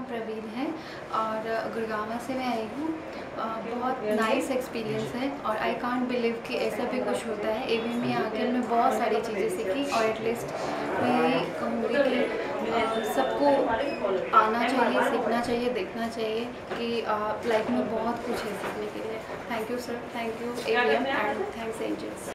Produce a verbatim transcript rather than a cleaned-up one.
नाम प्रवीण है और गुड़गांव से मैं आई हूँ। बहुत नाइस एक्सपीरियंस है और आई कांट बिलीव कि ऐसा भी कुछ होता है। ए वी में आकर मैं बहुत सारी चीज़ें सीखी और एटलीस्ट मैं यही कहूँगी कि सबको आना चाहिए, सीखना चाहिए, देखना चाहिए कि लाइफ में बहुत कुछ है सीखने के लिए। Thank you sir, thank you A V M and thanks angels.